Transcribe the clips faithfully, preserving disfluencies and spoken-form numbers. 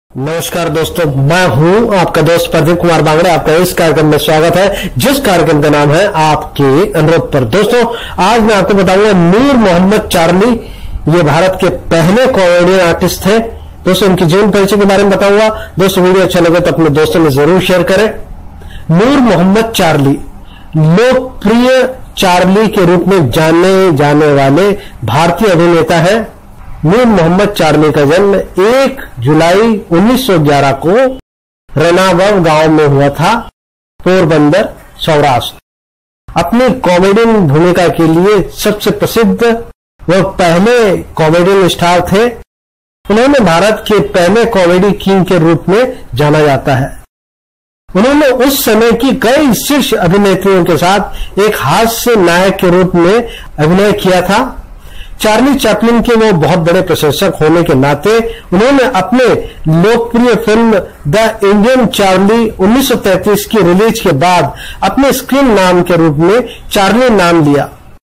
नमस्कार दोस्तों, मैं हूं आपका दोस्त प्रदीप कुमार बांगड़े। आपका इस कार्यक्रम में स्वागत है, जिस कार्यक्रम का नाम है आपके अनुरोध पर। दोस्तों, आज मैं आपको बताऊंगा नूर मोहम्मद चार्ली। ये भारत के पहले कॉमेडियन आर्टिस्ट थे। दोस्तों, इनकी जीवन परिचय के बारे में बताऊंगा। दोस्तों, वीडियो अच्छा लगे तो अपने दोस्तों में जरूर शेयर करें। नूर मोहम्मद चार्ली लोकप्रिय चार्ली के रूप में जाने जाने वाले भारतीय अभिनेता है। नूर मोहम्मद चार्ली का जन्म एक जुलाई उन्नीस सौ ग्यारह को रनावव गांव में हुआ था, पोरबंदर, सौराष्ट्र। अपनी कॉमेडियन भूमिका के लिए सबसे प्रसिद्ध वह पहले कॉमेडियन स्टार थे। उन्होंने भारत के पहले कॉमेडी किंग के रूप में जाना जाता है। उन्होंने उस समय की कई शीर्ष अभिनेत्रियों के साथ एक हास्य नायक के रूप में अभिनय किया था। चार्ली चैपलिन के वो बहुत बड़े प्रशंसक होने के नाते उन्होंने अपने लोकप्रिय फिल्म द इंडियन चार्ली उन्नीस सौ तैंतीस की रिलीज के बाद अपने स्क्रीन नाम के रूप में चार्ली नाम लिया।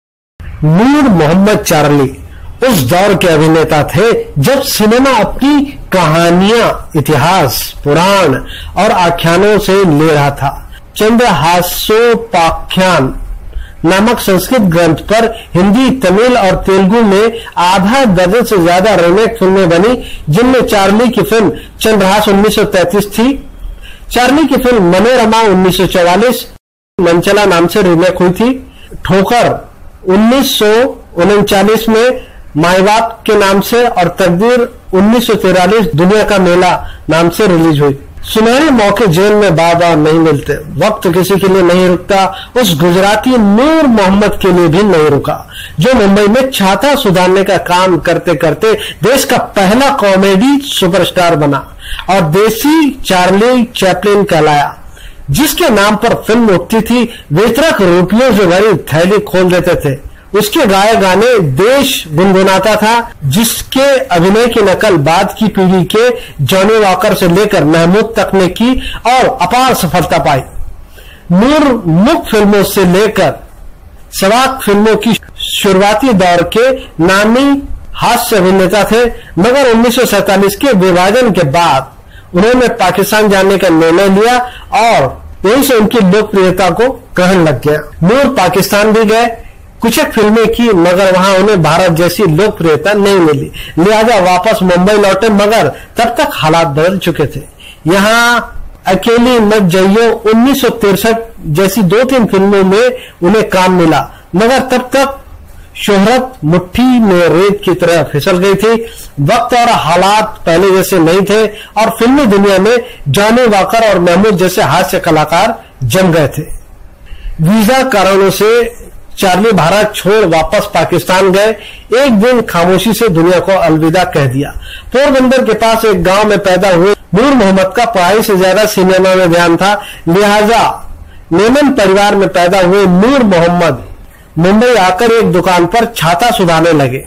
नूर मोहम्मद चार्ली उस दौर के अभिनेता थे जब सिनेमा अपनी कहानियां इतिहास, पुराण और आख्यानों से ले रहा था। चंद्रहासोपाख्यान नामक संस्कृत ग्रंथ पर हिंदी, तमिल और तेलुगु में आधा दर्जन से ज्यादा रीमेक फिल्में बनी, जिनमें चार्ली की फिल्म चंद्रहास उन्नीस सौ तैंतीस थी। चार्ली की फिल्म मनोरमा उन्नीस सौ चौवालीस मंचला नाम से रीमेक हुई थी। ठोकर उन्नीस सौ उनचालीस में माई बाप के नाम से और तकदीर उन्नीस सौ तिरालीस दुनिया का मेला नाम से रिलीज हुई। सुनहरे मौके जेल में बार बार नहीं मिलते, वक्त किसी के लिए नहीं रुकता, उस गुजराती नूर मोहम्मद के लिए भी नहीं रुका, जो मुंबई में छाता सुधारने का काम करते करते देश का पहला कॉमेडी सुपरस्टार बना और देसी चार्ली चैपलिन कहलाया। जिसके नाम पर फिल्म उठती थी, वितरक रुपयों से भरी थैली खोल देते थे। उसके गाए गाने देश गुनगुनाता था, जिसके अभिनय की नकल बाद की पीढ़ी के जॉनी वॉकर से लेकर महमूद तक ने की और अपार सफलता पाई। नूर मुख्य फिल्मों से लेकर सवाक फिल्मों की शुरुआती दौर के नामी हास्य अभिनेता थे, मगर उन्नीस सौ सैंतालीस के विभाजन के बाद उन्होंने पाकिस्तान जाने का निर्णय लिया और यहीं से उनकी लोकप्रियता को ग्रहण लग गया। नूर पाकिस्तान भी गए, कुछ एक फिल्में की, मगर वहां उन्हें भारत जैसी लोकप्रियता नहीं मिली, लिहाजा वापस मुंबई लौटे, मगर तब तक हालात बदल चुके थे। यहाँ अकेली मत जाइयो उन्नीस सौ तिरसठ जैसी दो तीन फिल्मों में उन्हें काम मिला, मगर तब तक शोहरत मुट्ठी में रेत की तरह फिसल गई थी। वक्त और हालात पहले जैसे नहीं थे और फिल्मी दुनिया में जॉनी वॉकर और महमूद जैसे हास्य कलाकार जम गए थे। वीजा कारणों से चार्ली भारत छोड़ वापस पाकिस्तान गए। एक दिन खामोशी से दुनिया को अलविदा कह दिया। पोरबंदर के पास एक गांव में पैदा हुए नूर मोहम्मद का पढ़ाई से ज्यादा सिनेमा में ध्यान था, लिहाजा मेमन परिवार में पैदा हुए नूर मोहम्मद मुंबई आकर एक दुकान पर छाता सुधारने लगे।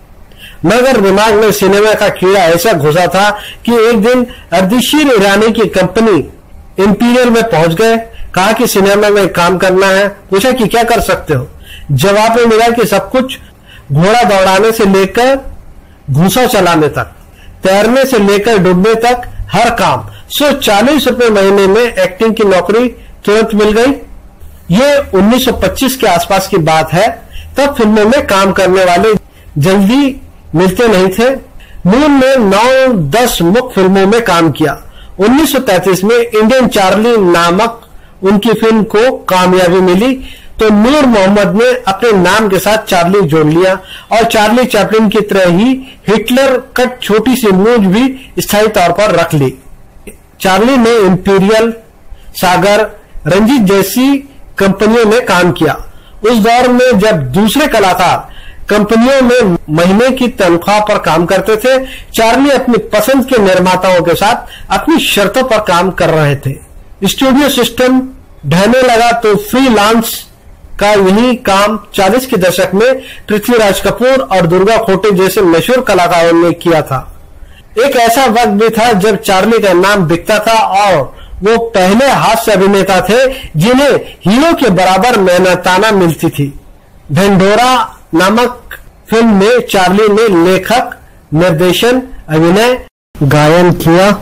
मगर दिमाग में सिनेमा का कीड़ा ऐसा घुसा था कि एक दिन अर्दिशीर ईरानी की कंपनी इंपीरियल में पहुंच गए। कहा कि सिनेमा में काम करना है। पूछा कि क्या कर सकते हो? जवाब में मिला कि सब कुछ, घोड़ा दौड़ाने से लेकर घूसा चलाने तक, तैरने से लेकर डूबने तक हर काम। सो चालीस रुपए महीने में एक्टिंग की नौकरी तुरंत मिल गई। ये उन्नीस सौ पच्चीस के आसपास की बात है। तब फिल्मों में काम करने वाले जल्दी मिलते नहीं थे। नूर ने नौ दस मुख्य फिल्मों में काम किया। उन्नीस सौ तैंतीस में इंडियन चार्ली नामक उनकी फिल्म को कामयाबी मिली तो नूर मोहम्मद ने अपने नाम के साथ चार्ली जोड़ लिया और चार्ली चैपलिन की तरह ही हिटलर कट छोटी सी मूंछ भी स्थायी तौर पर रख ली। चार्ली ने इंपीरियल, सागर, रंजीत जैसी कंपनियों में काम किया। उस दौर में जब दूसरे कलाकार कंपनियों में महीने की तनख्वाह पर काम करते थे, चार्ली अपनी पसंद के निर्माताओं के साथ अपनी शर्तों पर काम कर रहे थे। स्टूडियो सिस्टम ढहने लगा तो फ्रीलांस का यही काम चालीस के दशक में पृथ्वीराज कपूर और दुर्गा खोटे जैसे मशहूर कलाकारों ने किया था। एक ऐसा वक्त भी था जब चार्ली का नाम बिकता था और वो पहले हास्य अभिनेता थे जिन्हें हीरो के बराबर मेहनताना मिलती थी। ढंढोरा नामक फिल्म में चार्ली ने लेखक, निर्देशन, अभिनय, गायन किया।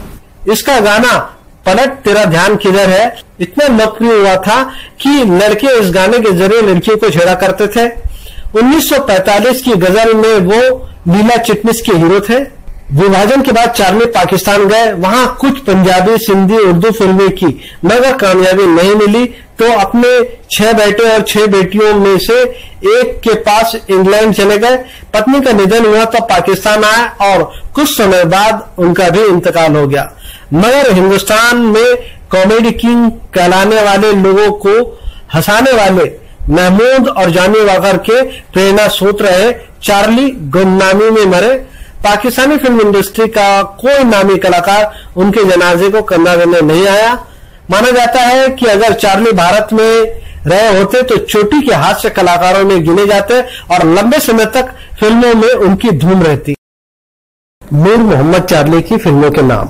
इसका गाना पलट तेरा ध्यान किधर है इतना लोकप्रिय हुआ था कि लड़के इस गाने के जरिए लड़कियों को छेड़ा करते थे। उन्नीस सौ पैंतालीस की गजल में वो लीला चिटनिस के हीरो थे। विभाजन के बाद चार्ली पाकिस्तान गए, वहां कुछ पंजाबी, सिंधी, उर्दू फिल्में की, मगर कामयाबी नहीं मिली तो अपने छह बेटे और छह बेटियों में से एक के पास इंग्लैंड चले गए। पत्नी का निधन हुआ तो पाकिस्तान आए और कुछ समय बाद उनका भी इंतकाल हो गया। मगर हिंदुस्तान में कॉमेडी किंग कहलाने वाले लोगों को हंसाने वाले महमूद और जानी वाकर के प्रेरणा स्रोत रहे चार्ली गुमनामी में मरे। पाकिस्तानी फिल्म इंडस्ट्री का कोई नामी कलाकार उनके जनाजे को कंधा देने नहीं आया। माना जाता है कि अगर चार्ली भारत में रहे होते तो चोटी के हास्य कलाकारों में गिने जाते और लंबे समय तक फिल्मों में उनकी धूम रहती। नूर मोहम्मद चार्ली की फिल्मों के नाम: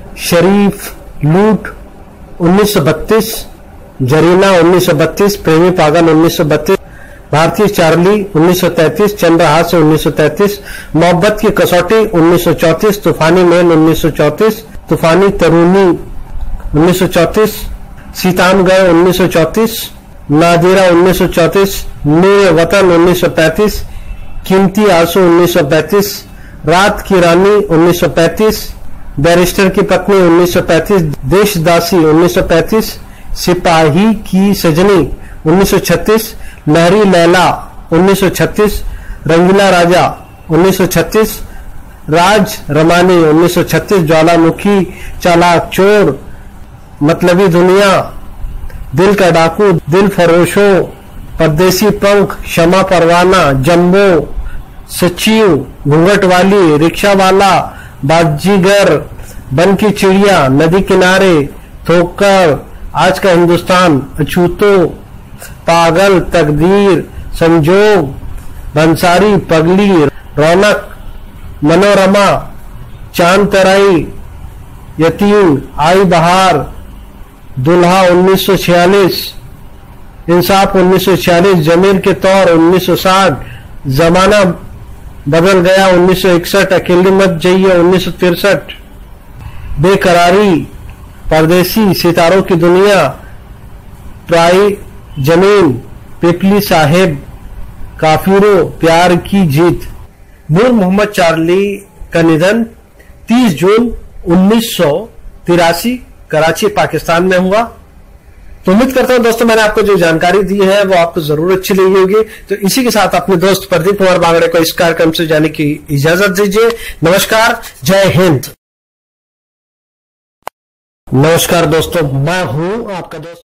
शरीफ, लूट उन्नीस सौ बत्तीस, जरीना उन्नीस सौ बत्तीस, प्रेमी पागल उन्नीस सौ बत्तीस, भारतीय चार्ली उन्नीस सौ तैंतीस, चंद्रहास उन्नीस सौ तैंतीस, मोहब्बत की कसौटी उन्नीस सौ चौंतीस, तूफानी मेल उन्नीस सौ चौंतीस, तूफानी तरूनी उन्नीस सौ चौंतीस, सीताम गए उन्नीस सौ चौंतीस, नादिरा उन्नीस सौ चौंतीस, नूर वतन उन्नीस सौ पैंतीस, कीमती आंसू उन्नीस सौ पैंतीस, रात की रानी उन्नीस सौ पैंतीस, बैरिस्टर की पत्नी उन्नीस सौ पैंतीस, देशदासी उन्नीस सौ पैंतीस, सिपाही की सजनी उन्नीस सौ छत्तीस, लहरी लैला उन्नीस सौ छत्तीस, रंगीला राजा उन्नीस सौ छत्तीस, राज रमानी उन्नीस सौ छत्तीस, ज्वालामुखी, चालाक चोर, मतलबी दुनिया, दिल का डाकू, दिल फरोशो, परदेसी पंख, क्षमा परवाना, जम्बो, सचिव, घूंघट वाली, रिक्शा वाला, बाजीगर, बन की चिड़िया, नदी किनारे, ठोकर, आज का हिंदुस्तान, अछूतो, पागल, तकदीर, संजोग, भंसारी, पगली, रौनक, मनोरमा, चांद तराई, यतीम, आई बहार, दुल्हा उन्नीस सौ छियालीस, इंसाफ उन्नीस सौ छियालीस, जमीर के तौर उन्नीस सौ साठ, जमाना बदल गया उन्नीस सौ इकसठ, अकेली मत जाइए उन्नीस सौ तिरसठ, बेकरारी, परदेसी, सितारों की दुनिया, प्राई जमीन, पिपली साहेब, काफिरों, प्यार की जीत। नूर मोहम्मद चार्ली का निधन तीस जून उन्नीस सौ तिरासी कराची पाकिस्तान में हुआ। तो उम्मीद करता हूं दोस्तों मैंने आपको जो जानकारी दी है वो आपको जरूर अच्छी लगी होगी। तो इसी के साथ अपने दोस्त प्रदीप कुमार बांगड़े को इस कार्यक्रम से जाने की इजाजत दीजिए। नमस्कार, जय हिंद। नमस्कार दोस्तों, मैं हूं आपका दोस्त